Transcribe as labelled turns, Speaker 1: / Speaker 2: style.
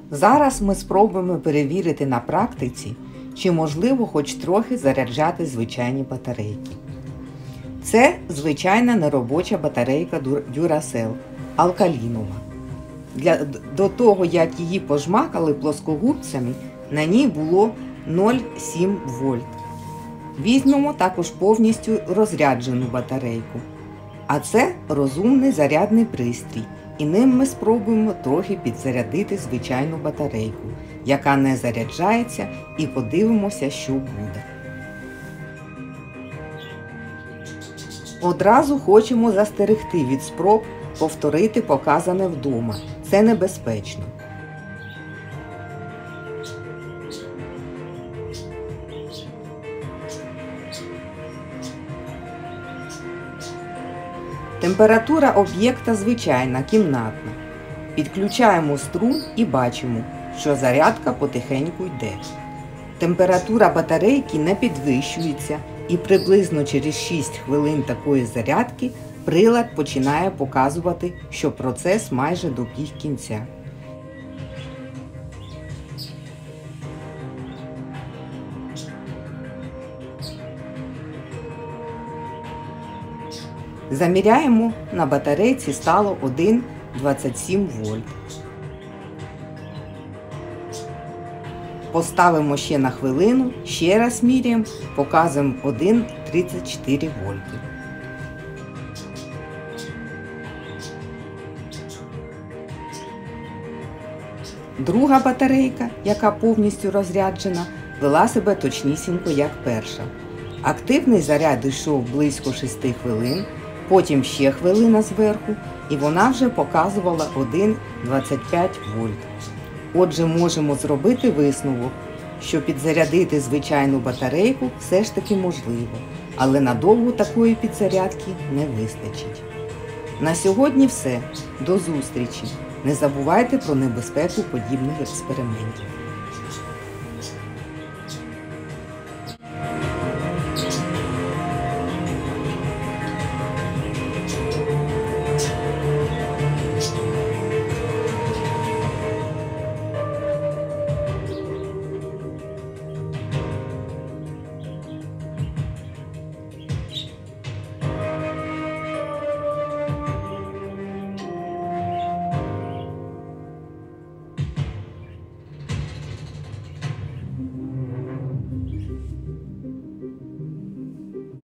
Speaker 1: Зараз ми спробуємо перевірити на практиці, чи можливо хоч трохи заряджати звичайні батарейки. Це звичайна неробоча батарейка Duracell, алкалінова. До того, як її пожмакали плоскогубцями, на ній було 0,7 вольт. Візьмемо також повністю розряджену батарейку. А це розумний зарядний пристрій, і ним ми спробуємо трохи підзарядити звичайну батарейку, яка не заряджається, і подивимося, що буде. Одразу хочемо застерегти від спроб повторити показане вдома. Це небезпечно. Температура об'єкта звичайна, кімнатна. Підключаємо струм і бачимо, що зарядка потихеньку йде. Температура батарейки не підвищується, і приблизно через 6 хвилин такої зарядки прилад починає показувати, що процес майже добіг кінця. Заміряємо, на батарейці стало 1,27 вольт. Поставимо ще на хвилину, ще раз міряємо, показуємо 1,34 вольти. Друга батарейка, яка повністю розряджена, вела себе точнісінько, як перша. Активний заряд йшов близько 6 хвилин, потім ще хвилина зверху, і вона вже показувала 1,25 вольт. Отже, можемо зробити висновок, що підзарядити звичайну батарейку все ж таки можливо, але надовго такої підзарядки не вистачить. На сьогодні все. До зустрічі! Не забувайте про небезпеку подібних експериментів.